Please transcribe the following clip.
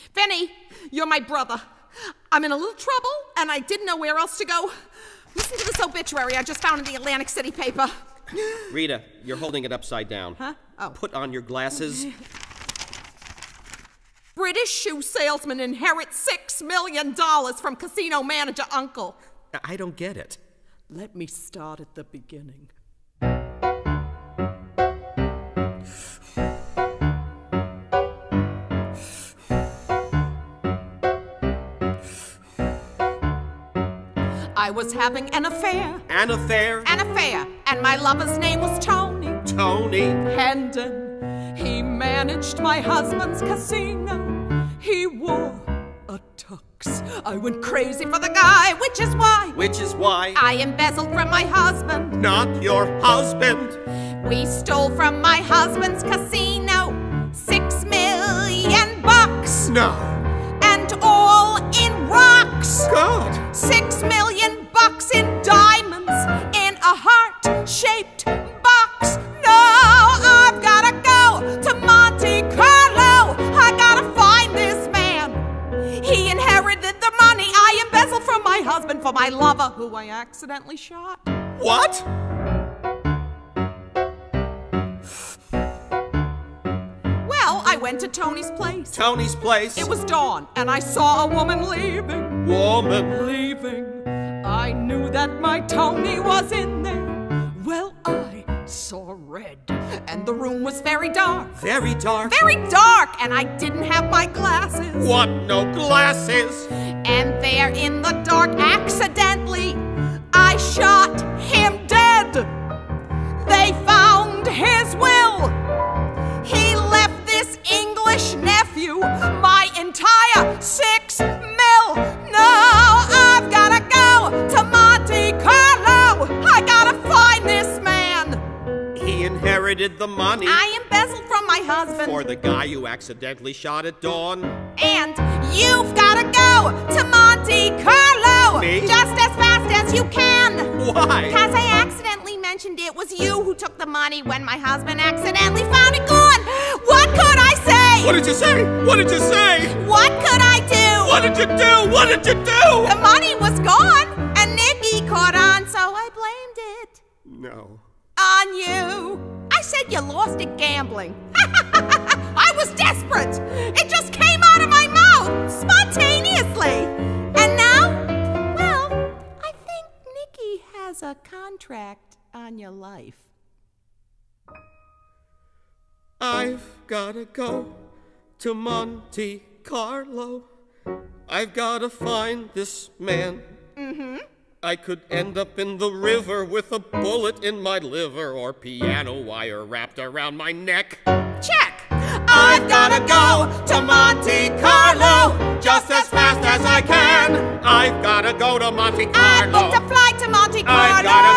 Vinny, you're my brother. I'm in a little trouble, and I didn't know where else to go. Listen to this obituary I just found in the Atlantic City paper. Rita, you're holding it upside down. Huh? Oh. Put on your glasses. British shoe salesman inherits $6 million from casino manager uncle. I don't get it. Let me start at the beginning. I was having an affair. An affair? An affair. And my lover's name was Tony. Tony? Hendon. He managed my husband's casino. He wore a tux. I went crazy for the guy, which is why. Which is why? I embezzled from my husband. Not your husband. We stole from my husband's casino $6 million. No. And all in rocks. God. $6 million in diamonds in a heart-shaped box. No, I've gotta go to Monte Carlo. I gotta find this man. He inherited the money I embezzled from my husband for my lover, who I accidentally shot. What? Well, I went to Tony's place. Tony's place? It was dawn, and I saw a woman leaving. Woman? Leaving. I knew that my Tony was in there. Well, I saw red, and the room was very dark. Very dark? Very dark, and I didn't have my glasses. What? No glasses? And there in the dark, accidentally, I shot him dead. They found his will. He left this English nephew my entire $6 million. No, I've gotta go to Monte Carlo. I gotta find this man. He inherited the money. I embezzled from my husband. For the guy you accidentally shot at dawn. And you've gotta go to Monte Carlo. Me? Just as fast as you can. Why? Because I accidentally mentioned it was you who took the money when my husband accidentally found it gone. What could I say? What did you say? What did you say? What could I do? What did you do? What did you do? The money was gone, and Nikki caught on, so I blamed it. No. On you. I said you lost at gambling. I was desperate. It just came out of my mouth, spontaneously. And now, well, I think Nikki has a contract on your life. I've gotta go to Monte Carlo. I've gotta find this man. I could end up in the river with a bullet in my liver or piano wire wrapped around my neck. Check. I've gotta go to Monte Carlo just as fast as I can. I've gotta go to Monte I Carlo. booked a flight to Monte Carlo. I've gotta